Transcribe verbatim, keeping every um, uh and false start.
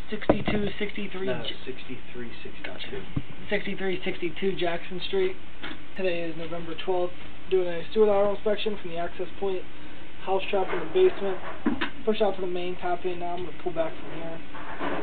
sixty-two sixty-three. No, sixty-three sixty-two. sixty-three sixty-two Jackson Street. Today is November twelfth. Doing a sewer lateral inspection from the access point. House trap in the basement. Push out to the main, tap in now. I'm going to pull back from here.